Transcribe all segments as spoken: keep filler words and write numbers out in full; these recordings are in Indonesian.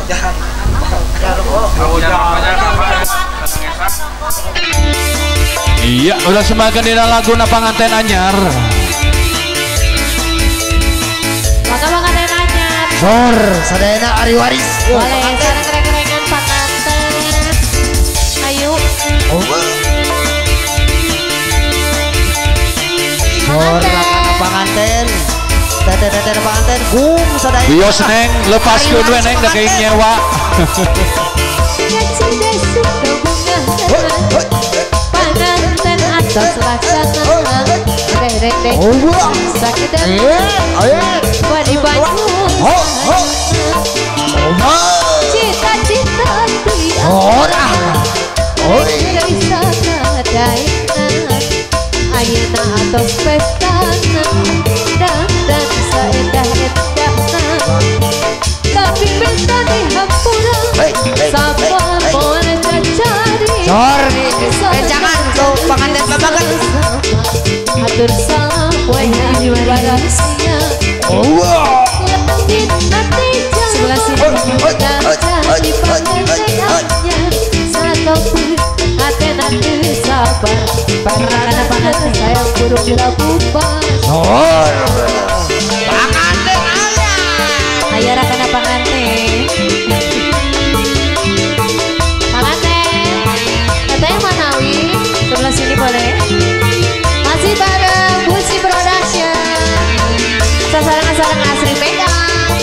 Jangan. Iya, udah semakin di lagu na panganten anyar. Maka panganten anyar. Sor, sadayana ari waris. Boleh, sekarang keren-kerengan panganten. Ayo. Sor, rakana panganten. Tete-tete panganten, gung sadayana. Bios neng, lepas keun we neng dake nyewa. Panganten atas laksana rek-rek sakit dan badi baju cita-cita tiada bisa ngadaina ayeuna atos pestana dan dan saendah-endahna tapi pesta dihampura sama moal cacari Sor, jangan tuh panganten babagan. Hatur salam poe ibaratnya. Langit hati sebelah sini jadi pangantennya. Satu hati nanti sabar. Karena panganten sayang burung dirabupan. Sor, panganten ayah. Ayah rakana panganten. Sebelah sini boleh. Masih bareng Busi Production. Sasaran-sasaran asri pegang.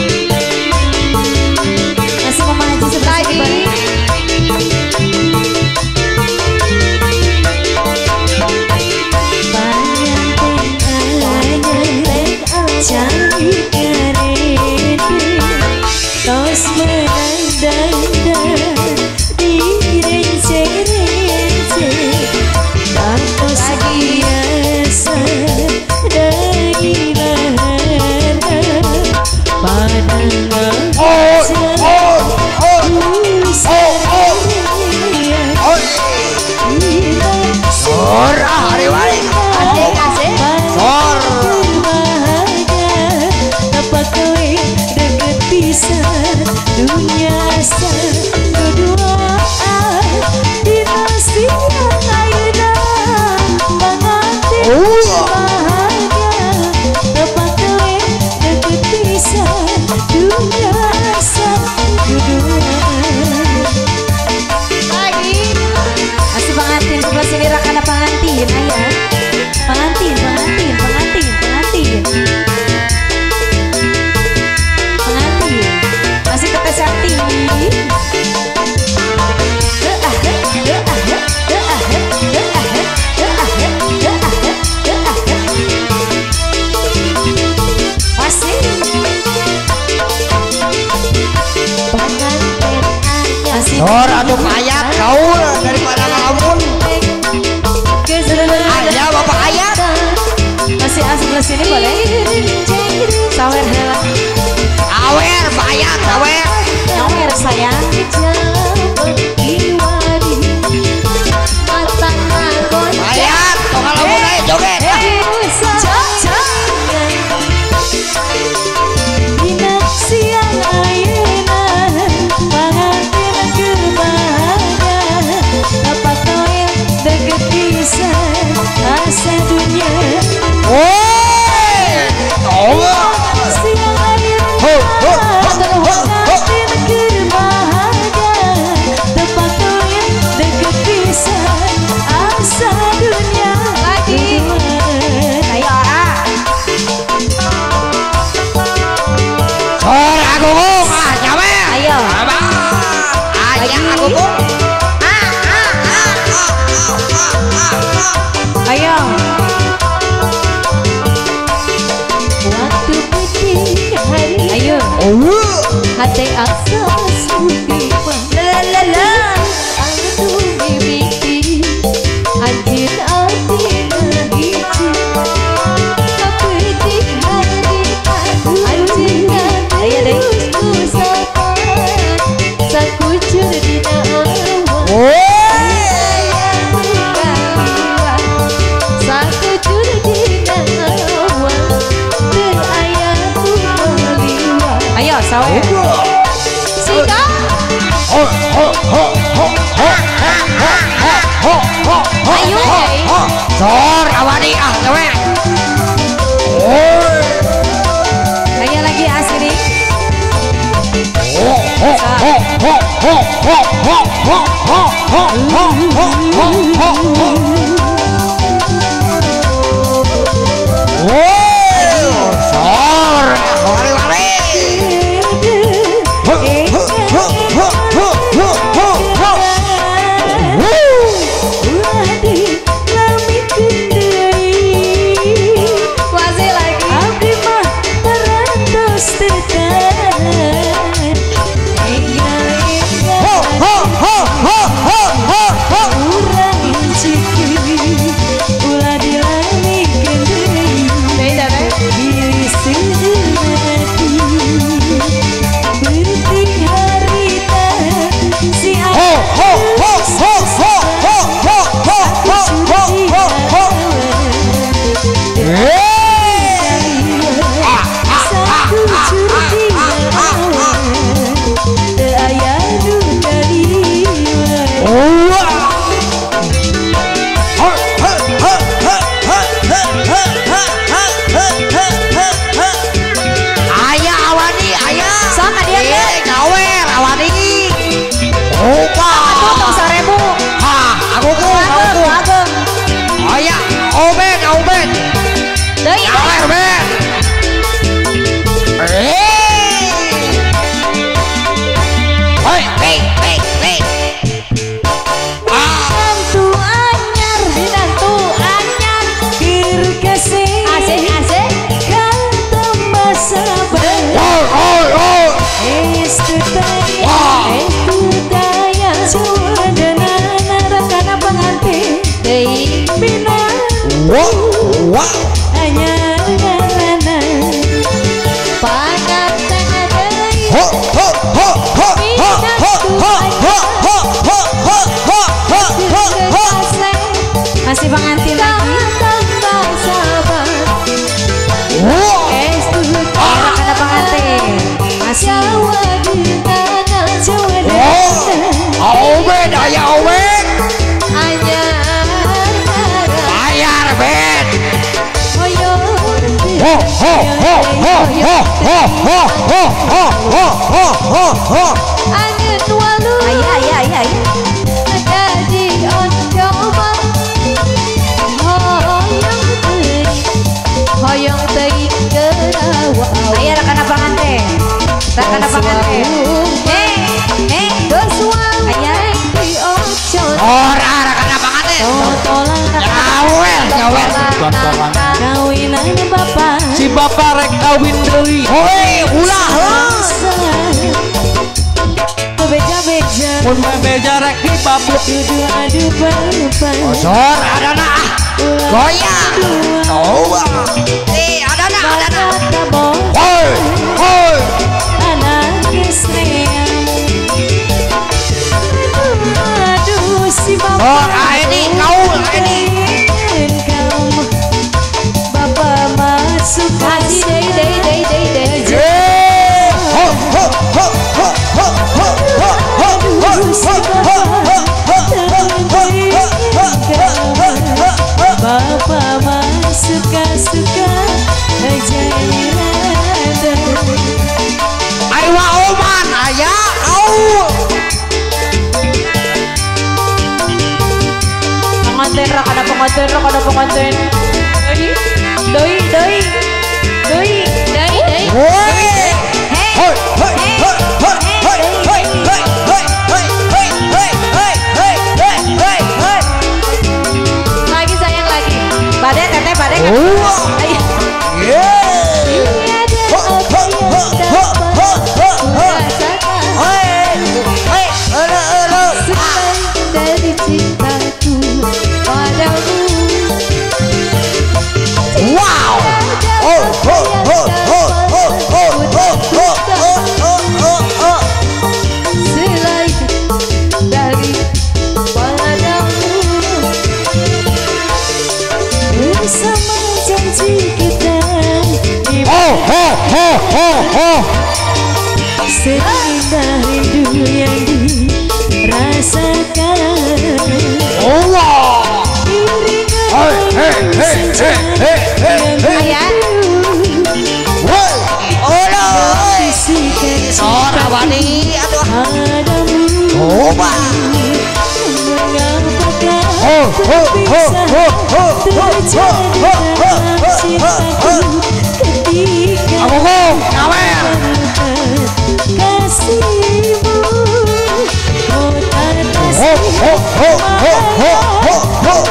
Masih Mama Haji sebelah sini boleh. Tos menandang di rence-rence Tantos biasa dari mana pandangan Sor, hari waris. Sor. Apa kowe deket pisan dunia berdua dinasti ayeuna panganten bahagia apa kowe deket pisan dunia berdua lagi asli pangantin sebelah sini rakana pangantin ayah pangantin pangantin pangantin pangantin pangantin masih kata sakti Sor, aduh ayat kau daripada ngelamun. Ayah, bapak ayat. Masih asli sebelah sini boleh. Sawer hela. Awer, bayat, awer. Nyawer sayang. Bayat, kau ngelamun aja joget. Asa dunia Woi, Allah. siang air Ho, ho, ho, ho, ho. tempat yang dekat pisan asa dunia lagi ayo Sor, aku ngomong ah, nyawer. ayo Abang, ayah aku ngomong. ayo waktu putih hari ayo hati asa suti la la la aku mimpi anjir hati hiji apa di hari aku anjir ayo deh sakucur di nawa sawer Jessica. Ayo, Sor, awani ah, gawe. ayo lagi asli. Sor, wari-wari. Masih lagi. Abdi mah terantos tekan. Urang ciki ulah dilanikeun deui. Diri seumati berarti harita si Ayah awani, ayah. sama dia Eh, kan? gawe awani. Opa. Aduh, tong seribu. Hah, aku ku, aku Ageng, ku. ageng. Ayah, oben, oben. Deui, Gawe, deui. oben. Eh. Hei, hei, hei, hei. Ah. Dinantu anyar, dinantu anyar, keur kesing. Asik, asik. Kantong sabar. Oh, oh, oh. Estu taya, Wah. estu taya. Suadanana rakana pengantin. Deui bina Wah, wah. anyarana. Panganten deui. Ho, ho, ho, ho, ho, ho, ho, ho, ho, ho, ho, ho, ho, ho, ho. Masih pengantin lagi. Wah. Estu taya rakana pengantin. Masih Oh, oben, ayah oben. Bayar, Ben. Ho, ho, ho, ho, ho, ho, ho, ho, ho, ho, ho, ho, ho. Ayah, ayah, ayah, ayah. Hoyong teuing geurawa. Aya rakana panganten. Rakana panganten. Hei, hei, aya di ocon. Ora, rakana panganten. Totolan Nyawel, nyawel. kawinan bapak. Si bapak rek kawin deui. Hoi, ulah, heuh. Beja-beja. Mun meja rek dibabut. Adu-adu bapak. Sor, ada na. Goyang. Coba. Eh, ada na, ada na. Hoi, hoi. Anak istri. Aduh si bapak. Sor, ah ini, kau, ah ini. Kamu bapak masuk haji dei dei dei dei dei. Eh, ho, ho, ho, ho, ho, ho, ho, ho, ho, ho, ho, ho, bapak masuk suka jairada. Aywa oman, ayah, kau. Pengantin rak ada pengantin rak ada pengantin. Doi doi doi doi doi. Hoi, hoi, hoi, hoi, hoi, hoi, hoi, hoi, hoi, hoi, hoi, hoi, hoi, hoi, hoi, hoi, hoi. Lagi sayang lagi. Badai teteh badai kan. Wah. Ayo. Yeah. Ho, ho, ho, ho, ho, ho, ho. Hoi, hoi, elo, elo. Dari cintaku padamu. Wow. Oh, ho, ho, ho, ho, ho, ho, ho, ho, ho, ho, ho. Selain dari padamu. Bersama janji kita di Oh, ho, ho, ho, ho. seindah yang dirasakan. Allah. Hei, hei, hei, hei, hei, hei, hei. Ayah. Ora wani aduh. Coba. Oh, oh, oh, oh, oh, Aku kong, ngawer. Kasihmu, oh Oh, oh, oh, oh, oh, oh, oh,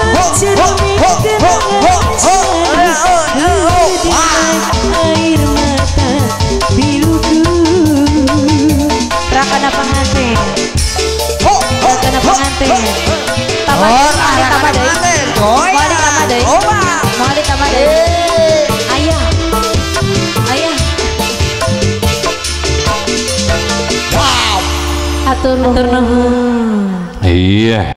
air mata piluku. Rakana pengantin, rakana pengantin. Tambah, tambah deh. Mau ditambah deh. Mau ditambah deh. Ayah, ayah. Wow. Atur nuhun. Iya.